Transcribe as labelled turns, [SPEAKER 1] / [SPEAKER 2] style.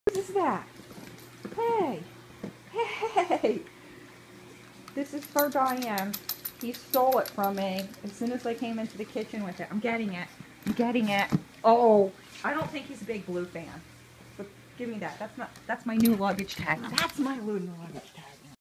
[SPEAKER 1] What is that? Hey, hey, this is for Diane. He stole it from me as soon as I came into the kitchen with it. I'm getting it. I'm getting it. Oh, I don't think he's a big blue fan. But give me that. That's my new luggage tag. That's my new luggage tag.